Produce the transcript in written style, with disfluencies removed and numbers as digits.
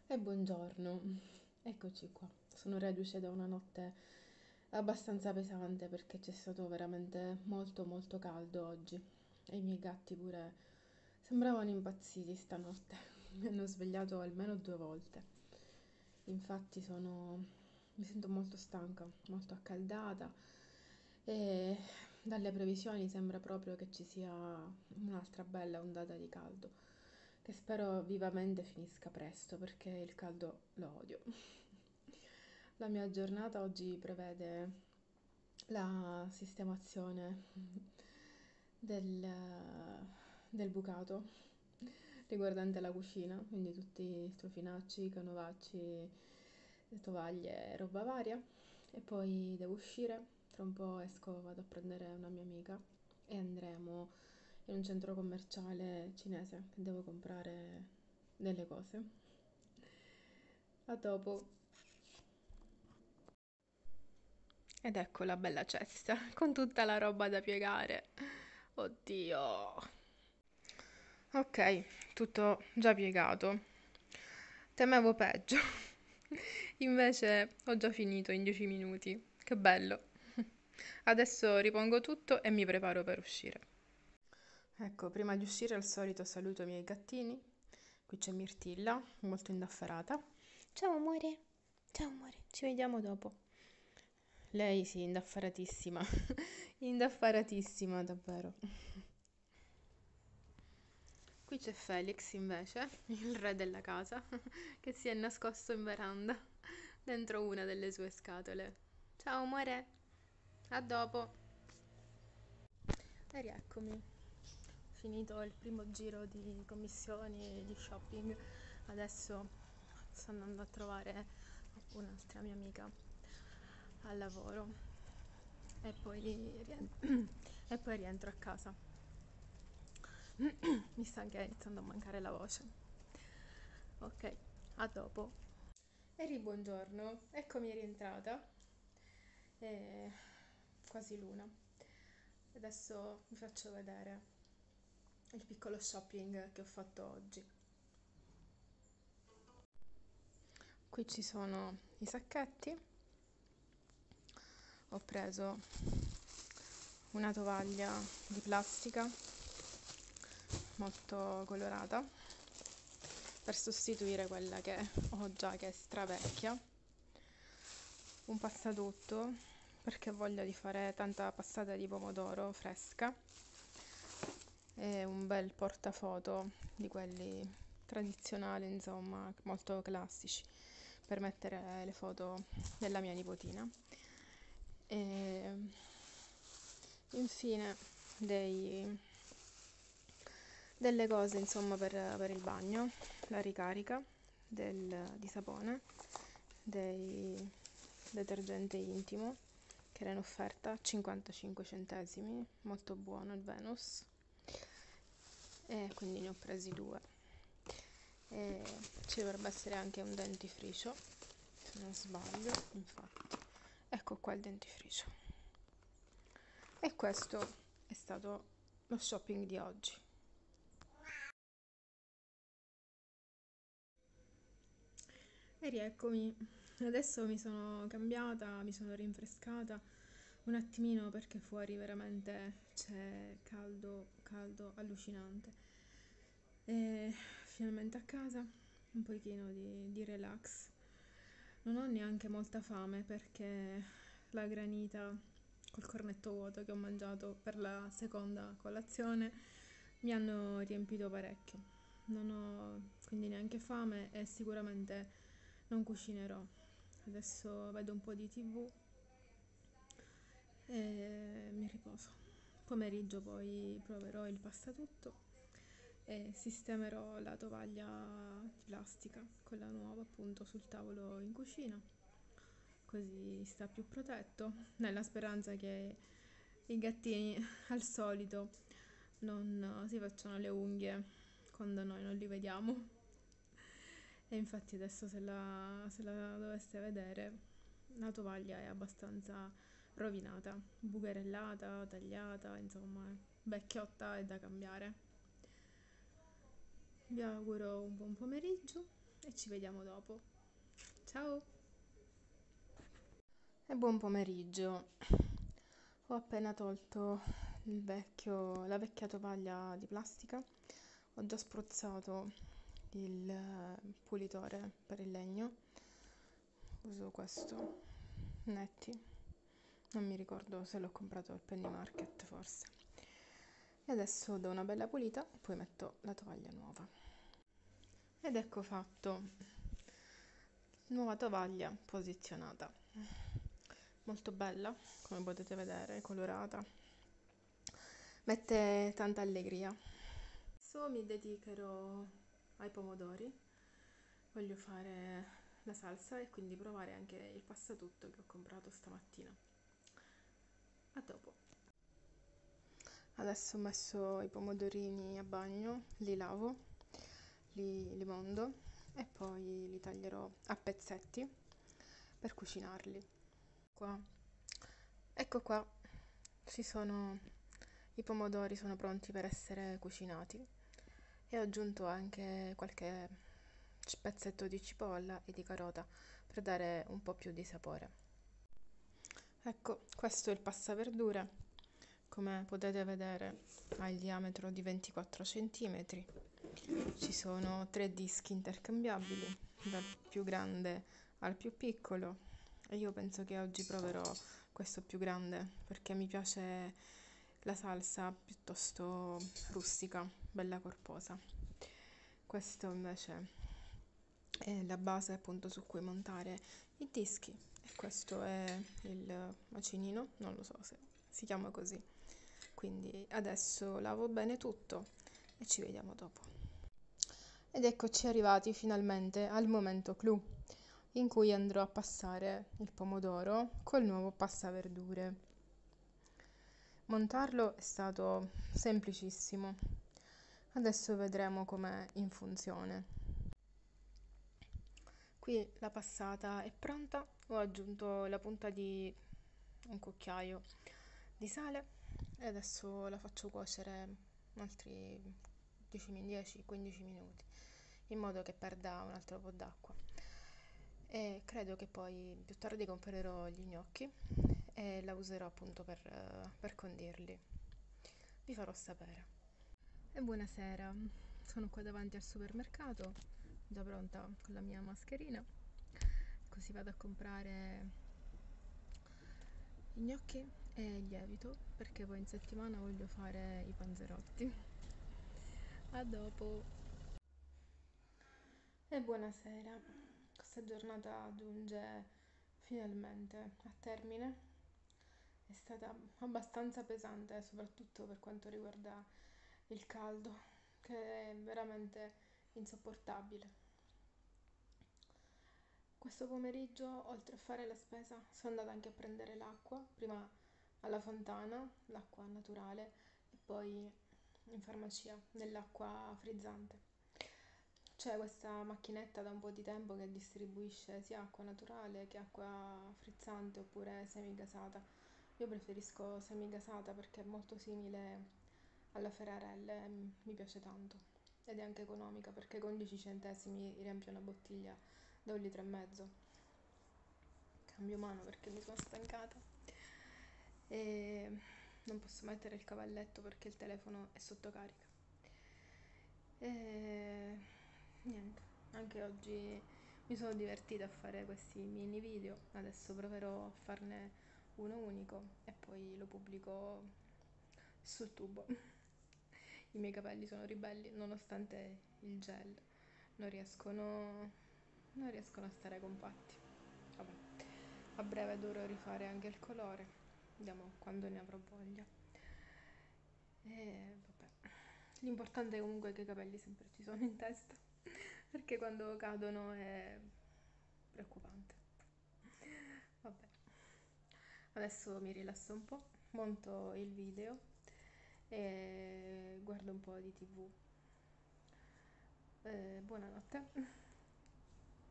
E buongiorno, eccoci qua. Sono reduce da una notte abbastanza pesante perché c'è stato veramente molto molto caldo oggi e i miei gatti pure sembravano impazziti stanotte. Mi hanno svegliato almeno 2 volte. Infatti mi sento molto stanca, molto accaldata e dalle previsioni sembra proprio che ci sia un'altra bella ondata di caldo, che spero vivamente finisca presto perché il caldo lo odio. La mia giornata oggi prevede la sistemazione del, del bucato riguardante la cucina, quindi tutti i strofinacci, canovacci, tovaglie e roba varia. E poi devo uscire, tra un po' esco, vado a prendere una mia amica e andremo in un centro commerciale cinese che devo comprare delle cose. A dopo. Ed ecco la bella cesta con tutta la roba da piegare. Oddio. Ok, tutto già piegato. Temevo peggio. Invece ho già finito in 10 minuti. Che bello. Adesso ripongo tutto e mi preparo per uscire. Ecco, prima di uscire al solito saluto i miei gattini. Qui c'è Mirtilla, molto indaffarata. Ciao amore. Ciao amore, ci vediamo dopo. Lei sì, indaffaratissima. Indaffaratissima, davvero. Qui c'è Felix invece, il re della casa, che si è nascosto in veranda, dentro una delle sue scatole. Ciao amore, a dopo. E rieccomi. Finito il primo giro di commissioni e di shopping, adesso sto andando a trovare un'altra mia amica al lavoro e poi rientro a casa. Mi sta anche iniziando a mancare la voce. Ok, a dopo. Eri buongiorno, eccomi rientrata. È quasi l'una. Adesso vi faccio vedere il piccolo shopping che ho fatto oggi. Qui ci sono i sacchetti. Ho preso una tovaglia di plastica molto colorata per sostituire quella che ho già, che è stravecchia, un passatutto perché ho voglia di fare tanta passata di pomodoro fresca e un bel portafoto di quelli tradizionali, insomma, molto classici, per mettere le foto della mia nipotina. E infine dei, delle cose, insomma, per il bagno, la ricarica di sapone, dei detergente intimo che era in offerta a 55 centesimi, molto buono il Venus, e quindi ne ho presi due. E ci dovrebbe essere anche un dentifricio, se non sbaglio, infatti. Ecco qua il dentifricio. E questo è stato lo shopping di oggi. E rieccomi, adesso mi sono cambiata, mi sono rinfrescata un attimino perché fuori veramente c'è caldo, caldo allucinante. E finalmente a casa, un pochino di relax. Non ho neanche molta fame perché la granita col cornetto vuoto che ho mangiato per la seconda colazione mi hanno riempito parecchio. Non ho quindi neanche fame e sicuramente non cucinerò. Adesso vedo un po' di TV e mi riposo. Pomeriggio poi proverò il pastatutto e sistemerò la tovaglia di plastica, quella nuova appunto sul tavolo in cucina, così sta più protetto, nella speranza che i gattini al solito non si facciano le unghie quando noi non li vediamo. E infatti adesso se la doveste vedere, la tovaglia è abbastanza rovinata, bucherellata, tagliata, insomma, è vecchiotta e da cambiare. Vi auguro un buon pomeriggio e ci vediamo dopo. Ciao! E buon pomeriggio. Ho appena tolto la vecchia tovaglia di plastica. Ho già spruzzato il pulitore per il legno. Uso questo Netti. Non mi ricordo se l'ho comprato al Penny Market forse. E adesso do una bella pulita e poi metto la tovaglia nuova. Ed ecco fatto. Nuova tovaglia posizionata. Molto bella, come potete vedere, colorata. Mette tanta allegria. Adesso mi dedicherò ai pomodori. Voglio fare la salsa e quindi provare anche il passatutto che ho comprato stamattina. A dopo. Adesso ho messo i pomodorini a bagno, li lavo, li mondo e poi li taglierò a pezzetti per cucinarli. Qua. Ecco qua, i pomodori sono pronti per essere cucinati e ho aggiunto anche qualche pezzetto di cipolla e di carota per dare un po' più di sapore. Ecco, questo è il passaverdure, come potete vedere ha il diametro di 24 cm, ci sono 3 dischi intercambiabili, dal più grande al più piccolo e io penso che oggi proverò questo più grande perché mi piace la salsa piuttosto rustica, bella corposa. Questo invece è la base appunto su cui montare i dischi e questo è il macinino, non lo so se si chiama così. Quindi adesso lavo bene tutto e ci vediamo dopo. Ed eccoci arrivati finalmente al momento clou in cui andrò a passare il pomodoro col nuovo passaverdure. Montarlo è stato semplicissimo. Adesso vedremo com'è in funzione. Qui la passata è pronta, ho aggiunto la punta di un cucchiaio di sale e adesso la faccio cuocere altri 10-15 minuti in modo che perda un altro po' d'acqua e credo che poi più tardi comprerò gli gnocchi e la userò appunto per condirli. Vi farò sapere. E buonasera, sono qua davanti al supermercato, già pronta con la mia mascherina, così vado a comprare i gnocchi e il lievito perché poi in settimana voglio fare i panzerotti. A dopo! E buonasera, questa giornata giunge finalmente a termine. È stata abbastanza pesante, soprattutto per quanto riguarda il caldo, che è veramente insopportabile. Questo pomeriggio, oltre a fare la spesa, sono andata anche a prendere l'acqua, prima alla fontana, l'acqua naturale, e poi in farmacia, dell'acqua frizzante. C'è questa macchinetta da un po' di tempo che distribuisce sia acqua naturale che acqua frizzante oppure semigasata. Io preferisco semigasata perché è molto simile alla Ferrarelle, mi piace tanto ed è anche economica perché con 10 centesimi riempie una bottiglia da 1,5 litri. Cambio mano perché mi sono stancata e non posso mettere il cavalletto perché il telefono è sotto carica. E niente, anche oggi mi sono divertita a fare questi mini video, adesso proverò a farne uno unico e poi lo pubblico sul tubo. I miei capelli sono ribelli nonostante il gel, non riescono a stare compatti. Vabbè, a breve dovrò rifare anche il colore, vediamo quando ne avrò voglia. E vabbè, l'importante è comunque che i capelli sempre ci sono in testa, perché quando cadono è preoccupante. Vabbè, adesso mi rilasso un po', monto il video e guardo un po' di TV. Buonanotte.